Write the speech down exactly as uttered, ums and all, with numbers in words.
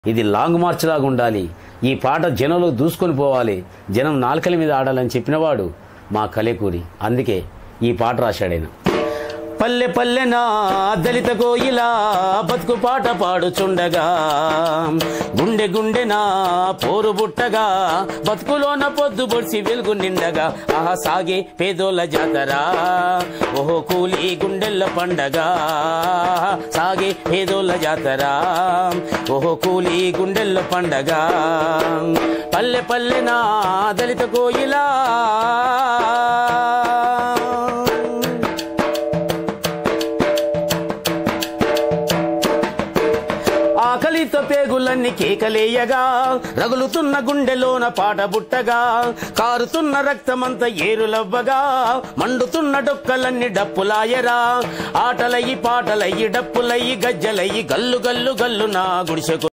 ఇది long March లాగా ఉండాలి. ఈ పాట జనంలో దూసుకొని పోవాలి, జనం నాలుకల మీద ఆడాలని చెప్పినవాడు మా కలేకూరి. అందుకే ఈ పాట రాశాడైన. పల్లె పల్లెనా దళిత కోయిలా బతుకు పాట పాడుచుండగా, గుండె గుండెనా పోరు బుట్టగా, బతుకులోన పొద్దు బొడిసి వెలుగు నిండగా, ఆహా సాగే పేదోళ్ళ జాతరా, ఓహో కూలి గుండెల్ల పండగ, సాగే పేదోళ్ళ జాతరా, ఓహో కూలి గుండెల్ల పండగ. పల్లె పల్లెనా దళిత కోయిలా ఆకలితో పేగులన్నీ కేకలేయగా, రగులుతున్న గుండెలోన పాట బుట్టగా, కారుతున్న రక్తమంత ఏరులవ్వగా, మండుతున్న డొక్కలన్నీ డప్పులాయరా, ఆటలయ్యి పాటలయ్యి డప్పులయ్యి గజ్జలయ్యి గల్లు గల్లు గల్లు నా గుడిసె